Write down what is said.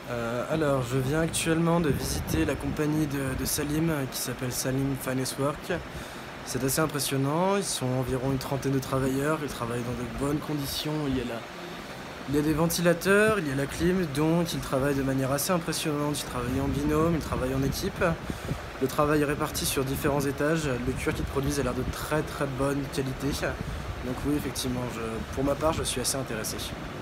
Alors, je viens actuellement de visiter la compagnie de Salim qui s'appelle Salim Finance Work. C'est assez impressionnant, ils sont environ une trentaine de travailleurs, ils travaillent dans de bonnes conditions, il y a des ventilateurs, il y a la clim, donc ils travaillent de manière assez impressionnante, ils travaillent en binôme, ils travaillent en équipe. Le travail est réparti sur différents étages, le cuir qu'ils produisent a l'air de très très bonne qualité. Donc oui, effectivement, pour ma part, je suis assez intéressé.